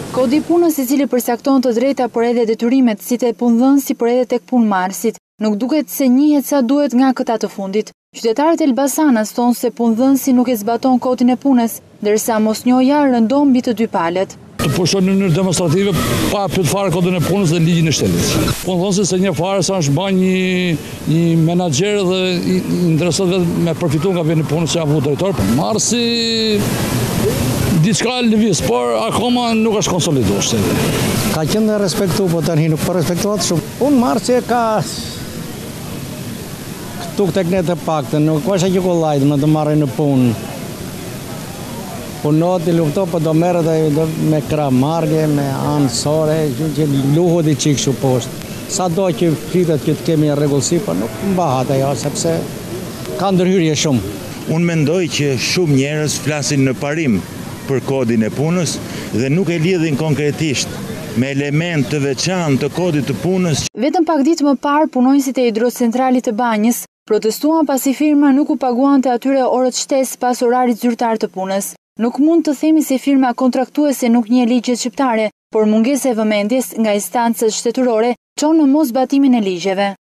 Kodi i punës i cili përcakton të drejta por edhe detyrimet si te punëdhënësi por edhe tek punëmarrësit, nuk duket se njihet sa duhet nga këta të fundit. Qytetarët e Elbasanës thonë se punëdhënësi nuk e zbaton kodin e punës, ndërsa mosnjohja rëndon mbi të dy palët. Të pushon në mënyrë demonstrative pa pyet fare kodin e punës dhe ligjin e shtetit. Punëdhënësi se një fare sa është bën një menaxher dhe i intereson vetëm me përfituar nga veni punës që avu drejtor. Marsi diçka lëviz, por akoma nuk është konsoliduar shteti. Ka qenë respektu, po tani nuk po respektohet shumë. Unë marsi ka këtu tek ne të paktën, nuk është që kollajt më të marrin në punë. Punot i lufto, po do merret me kramarrje, me anësore, që luhet i çik kështu poshtë. Sa do që flitet që të kemi rregullsi, po nuk mbahet ajo, sepse ka ndërhyrje shumë. Unë mendoj që shumë njerëz flasin në parim për kodin e punës dhe nuk e lidhin konkretisht me element të veçantë të kodit të punës. Vetëm pak ditë më parë, punonjësit e hidrocentralit të Banjës protestuan pasi firma nuk u paguante atyre orët shtesë pas orarit zyrtar të punës. Nuk mund të themi se firma kontraktuese nuk njeh ligjet shqiptare, por mungesa e vëmendjes nga instancët shtetërore çon në mosbatimin e ligjeve.